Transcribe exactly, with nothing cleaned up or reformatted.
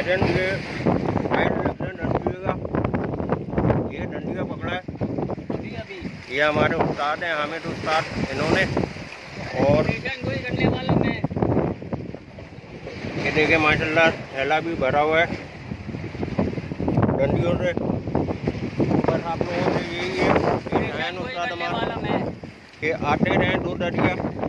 वजन ये हाइट डंडी का, ये डंडी का पकड़ा है। ये हमारे उस्ताद हैं, हामिद उस्ताद, इन्होंने। और ये देखे माशाल्लाह थैला भी भरा हुआ है डंडियों से। बस आप लोगों से यही है कि उस्ताद हमारा कि आते रहें दूर दरिया।